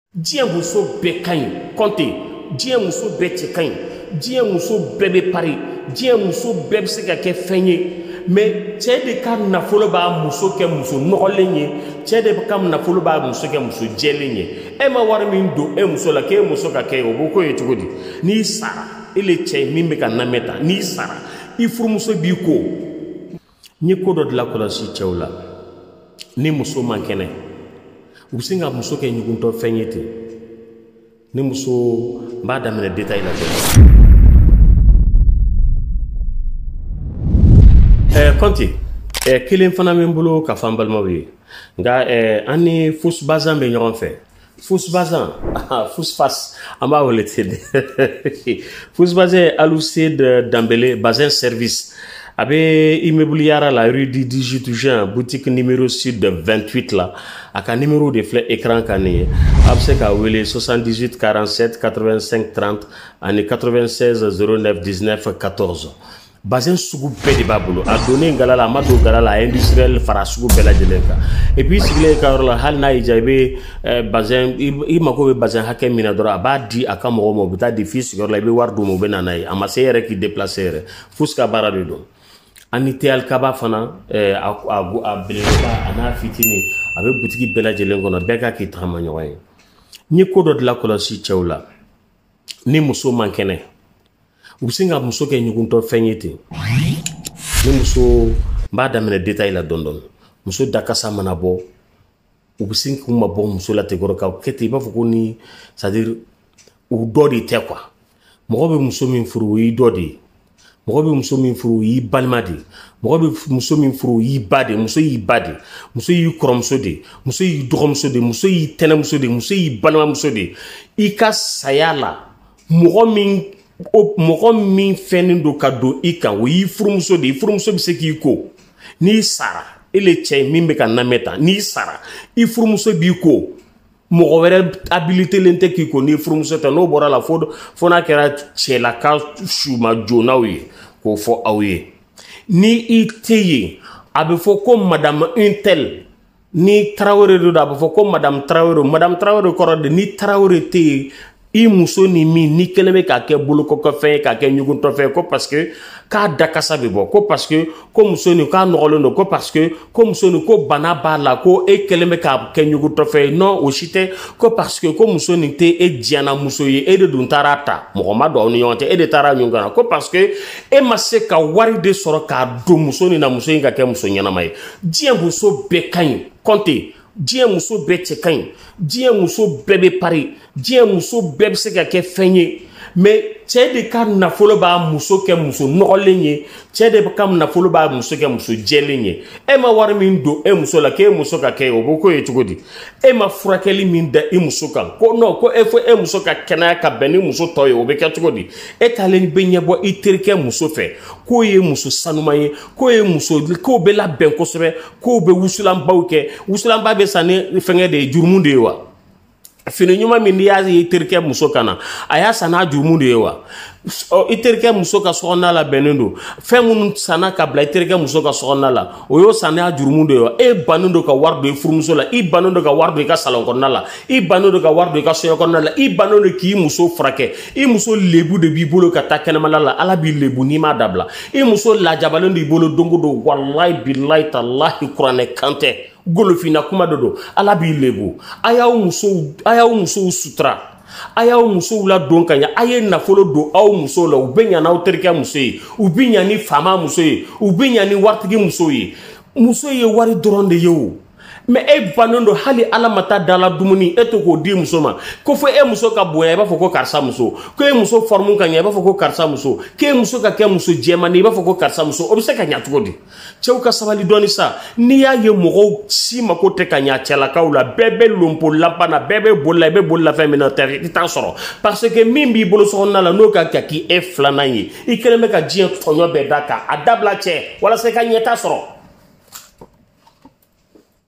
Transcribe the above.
diɲɛ muso bɛɛ ka ɲi kɔnte diɲɛ muso bɛɛ cɛ ka ɲi diɲɛ muso bɛɛ bɛ pari diɲɛ muso bɛɛ bɛ se ka kɛ fɛn ye mais cɛ de ka nafolo b'a muso kɛ muso nɔgɔlen ye cɛ de ka nafolo b'a muso kɛ muso jɛlen ye e ma wari min don e muso la k'e muso ka kɛ o b'o ko ye cogo di n'i sara e le cɛ min bɛ ka namɛ ta n'i sara i furumuso b'i ko n ye ko dɔ de lakɔlɔsi cɛw la ni muso man kɛnɛ u bɛ se ka muso kɛ ɲuguntɔ fɛn ye ten ni muso n b'a daminɛ détail la dɔrɔn Kɔnte kelen fana bɛ n bolo ka fɔ an balimaw ye nka an ni Fusbazan bɛ ɲɔgɔn fɛ Fusbazan Fusfas an b'a wele ten Fusbazan Alucide Dambele Bazin service a bɛ immeuble Yara la rue du 18 juin boutique numéro sud 28 la a ka numéro de filɛ écran kan nin ye a bɛ se k'a wele 78 47 85 30 ani 96 09 19 14 Bazin sugu bɛɛ de b'a bolo a donnen gala la a ma don gala la a industriel fara sugu bɛɛ lajɛlen kan et puis sigilen ka yɔrɔ la hali n'a y'i diya i bɛ bazin i mago bɛ bazin hakɛ min na dɔrɔn a b'a di a ka mɔgɔw ma u bɛ taa di f'i sigiyɔrɔ la i bɛ wari d'u ma u bɛ na n'a ye a ma se e yɛrɛ k'i déplacer yɛrɛ Fus ka baara de don ani Teyal Kaba fana a belebeleba a n'a fitinin a bɛ butigi bɛɛ lajɛlen kɔnɔ bɛɛ ka k'i tagama ɲɔgɔn ye n ye ko dɔ de lakɔlɔsi cɛw la ni muso man kɛnɛ u bɛ se ka muso kɛ ɲuguntɔ fɛn ye ten ni muso n b'a daminɛ détail la dɔɔni dɔɔni muso dakasa mana bɔ u bɛ se k'u mabɔ muso la ten kɔrɔ ka kɛ ten i b'a fɔ ko ni c'est à dire u dɔ de tɛ quoi mɔgɔ bɛ muso min furu o y'i dɔ de ye mɔgɔ bɛ muso min furu o y'i balima de ye mɔgɔ bɛ muso min furu o y'i ba de muso y'i ba de muso y'i kɔrɔmuso de muso y'i dɔgɔmuso de muso y'i tɛnɛmuso de muso y'i balimamuso de i ka saya la mɔgɔ min fɛnnen don ka don i kan o y'i furumuso de i furumuso bɛ se k'i ko n'i sara e le cɛ min bɛ ka namɛ ta n'i sara i furumuso b'i ko mɔgɔ wɛrɛ habilitelen tɛ k'i ko n'i furumuso tɛ n'o bɔra la fo n'a kɛra cɛlaka suma jonaw ye k'o fɔ aw ye ni i tɛ yen a bɛ fɔ ko madame untel ni Tarawele don a bɛ fɔ ko madame Tarawele kɔrɔ de ni Tarawele tɛ yen i muso ni min ni kelen bɛ k'a kɛ bolokokɔfɛn ye k'a kɛ ɲuguntɔfɛn ye ko parce que k'a dakasa bɛ bɔ ko parce que ko muso nin k'a nɔgɔlen don ko parce que ko muso nin ko bana b'a la ko e kelen bɛ k'a kɛ ɲuguntɔfɛn ye non o si tɛ ko parce que ko muso nin tɛ e diɲɛna muso ye e de dun taara ta mɔgɔ ma don aw ni ɲɔgɔn cɛ e de taara ɲɔgɔn kan ko parce que e ma se ka wari de sɔrɔ k'a don muso nin na muso in ka kɛ muso ɲɛnama ye diɲɛ muso bɛɛ ka ɲi kɔnte diɲɛ muso bɛɛ cɛ ka ɲi diɲɛ muso bɛɛ bɛ pari diɲɛ muso bɛɛ bɛ se ka kɛ fɛn ye mais cɛ de ka nafolo b'a muso kɛ muso nɔgɔlen ye cɛ de ka nafolo b'a muso kɛ muso jɛlen ye e ma wari min don e muso la k'e muso ka kɛ o b'o ko ye cogo di e ma furakɛli min da i muso kan ko non ko e fɔ e muso ka kɛnɛya ka bɛn ni muso tɔ ye o bɛ kɛ cogo di e taalen bɛ ɲɛbɔ i terikɛ muso fɛ k'o ye muso sanuma ye k'o ye muso k'o bɛ labɛn kosɛbɛ k'o bɛ wusulanbaw kɛ wusulanba bɛ san ni fɛngɛ de ye jurumu de ye wa fini ɲuman min n'i y'a ye i terikɛ muso kan na a y'a san n'a jurumu de ye wa i terikɛ muso ka sokɔnɔna la bɛnnen don fɛn minnu sanna ka bila i terikɛ muso ka sokɔnɔna la o y'o san n'a jurumu de ye wa e bannen don ka wari don i furumuso la i bannen don ka wari don i ka salon kɔnɔna la i bannen don ka wari don i ka soɲɛ kɔnɔna la i bannen don k'i muso furakɛ i muso lebu de b'i bolo ka taa kɛnɛmala la ala b'i lebu n'i m'a dabila i muso lajabalen de b'i bolo don o don walayi bilayi talahi kuranɛ kan tɛ golofina kuma de don ala b'i lebu a y'aw musow sutura a y'aw musow ladon ka ɲɛ a ye nafolo don aw musow la u bɛ ɲa n'aw terikɛ muso ye u bɛ ɲa ni faama muso ye u bɛ ɲa ni waritigi muso ye muso ye wari dɔrɔn de ye o mais e bannen don hali ala ma taa dala dumuni e to k'o di muso ma ko fo e muso ka bonya i b'a fɔ ko karisa muso ko e muso forme ka ɲɛ i b'a fɔ ko karisa muso k'e muso ka kɛ muso jɛman i b'a fɔ ko karisa muso o bɛ se ka ɲɛ cogo di cɛw ka sabali dɔɔni sa n'i y'a ye mɔgɔw si mako tɛ ka ɲɛ cɛlakaw la bɛɛ bɛ lompo laban na bɛɛ bɛ boli la i bɛ boli la fɛn min na i t'a sɔrɔ parce que min b'i bolo sokɔnɔna la n'o ka kɛ k'i e filanan ye i kelen bɛ ka diɲɛ tɔɲɔ bɛɛ da kan a dabila cɛ walasa i ka ɲɛta sɔrɔ